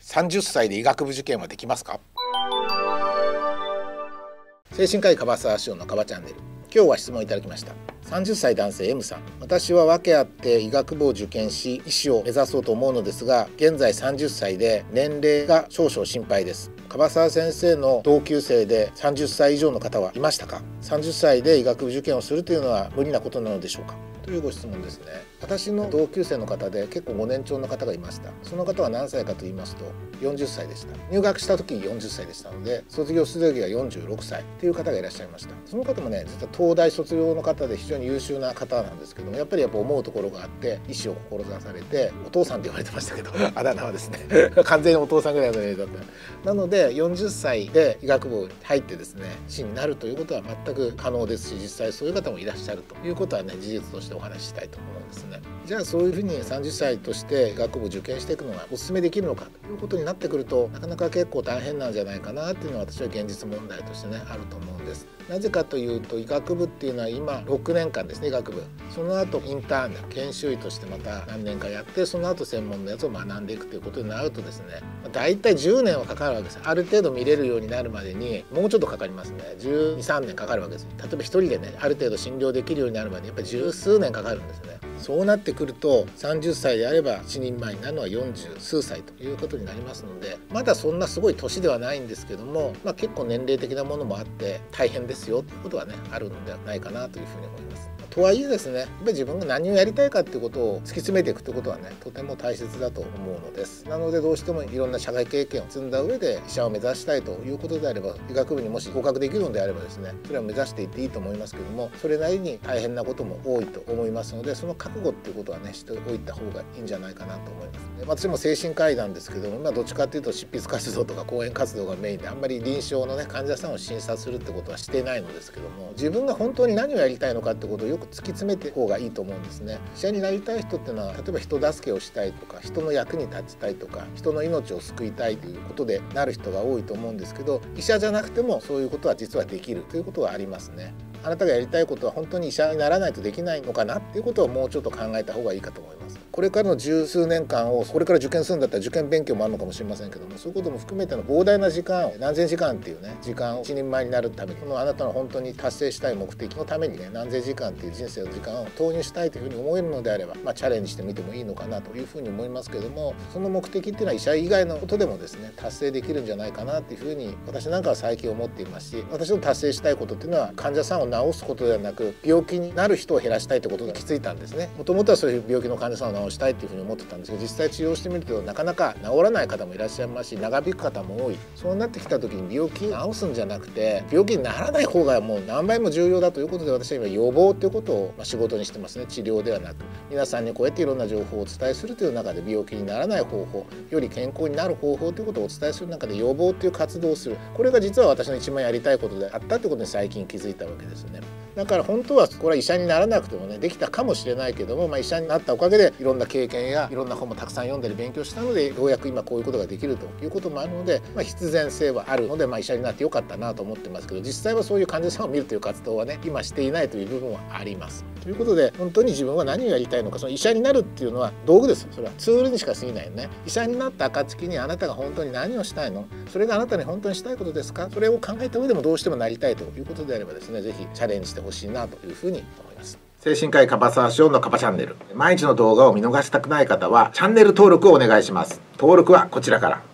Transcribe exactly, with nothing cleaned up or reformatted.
さんじゅっさいで医学部受験はできますか？精神科医樺沢志音の樺チャンネル。今日は質問いただきました。さんじゅっさい男性 エム さん。私は訳あって医学部を受験し医師を目指そうと思うのですが、現在さんじゅっさいで年齢が少々心配です。樺沢先生の同級生でさんじゅっさい以上の方はいましたか？さんじゅっさいで医学部受験をするというのは無理なことなのでしょうか？というご質問ですね。私の同級生の方で結構ご年長の方がいました。その方は何歳かと言いますとよんじゅっさいでした。入学した時よんじゅっさいでしたので、卒業する時はよんじゅうろくさいという方がいらっしゃいました。その方もね、実は東大卒業の方で非常に優秀な方なんですけども、やっぱりやっぱ思うところがあって医師を志されて、お父さんって言われてましたけどあだ名はですね完全にお父さんぐらいの年齢だったなので、よんじゅっさいで医学部に入ってですね医師になるということは全く可能ですし、実際そういう方もいらっしゃるということはね、事実としてお話ししたいと思うんですね。じゃあそういうふうにさんじゅっさいとして医学部受験していくのがお勧めできるのかということになってくると、なかなか結構大変なんじゃないかなっていうのは私は現実問題としてねあると思うんです。なぜかというと、医学部っていうのは今ろくねんかんですね、医学部。その後インターンで研修医としてまた何年かやって、その後専門のやつを学んでいくということになるとですね、だいたいじゅうねんはかかるわけです。ある程度見れるようになるまでにもうちょっとかかりますね。じゅうに、さんねんかかるわけです。例えば一人でねある程度診療できるようになるまでやっぱり十数年かかるんですね。そうなってくるとさんじゅっさいであれば一人前になるのはよんじゅうすうさいということになりますので、まだそんなすごい年ではないんですけども、まあ、結構年齢的なものもあって大変ですよということはねあるのではないかなというふうに思います。とはいえですね、やっぱり自分が何をやりたいかっていうことを突き詰めていくということはねとても大切だと思うのです。なのでどうしてもいろんな社会経験を積んだ上で医者を目指したいということであれば、医学部にもし合格できるのであればですね、それは目指していっていいと思いますけども、それなりに大変なことも多いと思いますので、その覚悟っていうことはねしておいた方がいいんじゃないかなと思います。で、私も精神科医なんですけども、まあ、どっちかっていうと執筆活動とか講演活動がメインで、あんまり臨床のね患者さんを診察するってことはしていないのですけども、自分が本当に何をやりたいのかってことをよく突き詰めて方がいいと思うんですね。医者になりたい人っていうのは、例えば人助けをしたいとか、人の役に立ちたいとか、人の命を救いたいということでなる人が多いと思うんですけど、医者じゃなくてもそういうことは実はできるということがありますね。あなたがやりたいことは本当に医者にならないとできないのかなっていうことをもうちょっと考えた方がいいかと思います。これからの十数年間をこれから受験するんだったら受験勉強もあるのかもしれませんけども、そういうことも含めての膨大な時間を、何千時間っていうね時間を一人前になるために、このあなたの本当に達成したい目的のためにね何千時間っていう人生の時間を投入したいというふうに思えるのであれば、まあ、チャレンジしてみてもいいのかなというふうに思いますけども、その目的っていうのは医者以外のことでもですね達成できるんじゃないかなっていうふうに私なんかは最近思っていますし、私の達成したいことっていうのは患者さんを治すことではなく、病気になる人を減らしたいということに気づいたんですね。もともとはそういう病気の患者さんを治したいというふうに思ってたんですけど、実際治療してみるとなかなか治らない方もいらっしゃいますし、長引く方も多い。そうなってきた時に病気を治すんじゃなくて、病気にならない方がもう何倍も重要だということで、私は今予防ということを仕事にしてますね。治療ではなく、皆さんにこうやっていろんな情報をお伝えするという中で、病気にならない方法、より健康になる方法ということをお伝えする中で予防という活動をする、これが実は私の一番やりたいことであったということに最近気づいたわけですね。だから本当はこれは医者にならなくてもねできたかもしれないけども、まあ、医者になったおかげでいろんな経験やいろんな本もたくさん読んだり勉強したので、ようやく今こういうことができるということもあるので、まあ、必然性はあるので、まあ、医者になってよかったなと思ってますけど、実際はそういう患者さんを見るという活動はね今していないという部分はあります。ということで、本当に自分は何をやりたいのか、その医者になるっていうのは道具です。それはツールにしか過ぎないよね。医者になった暁にあなたが本当に何をしたいの、それがあなたに本当にしたいことですか、それを考えた上でもどうしてもなりたいということであればですね、ぜひチャレンジしてほしいなというふうに思います。精神科医樺沢志音の樺チャンネル、毎日の動画を見逃したくない方はチャンネル登録をお願いします。登録はこちらから。